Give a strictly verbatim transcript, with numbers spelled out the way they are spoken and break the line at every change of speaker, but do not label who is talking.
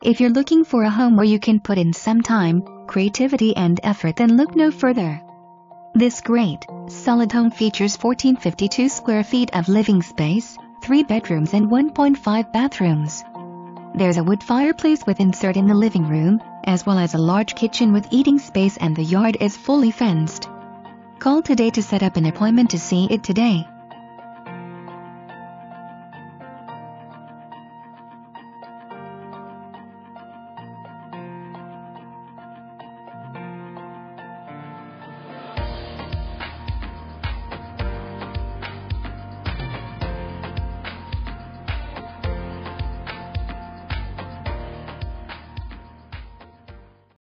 If you're looking for a home where you can put in some time, creativity and effort, then look no further. This great, solid home features one thousand four hundred fifty-two square feet of living space, three bedrooms and one point five bathrooms. There's a wood fireplace with insert in the living room, as well as a large kitchen with eating space, and the yard is fully fenced. Call today to set up an appointment to see it today.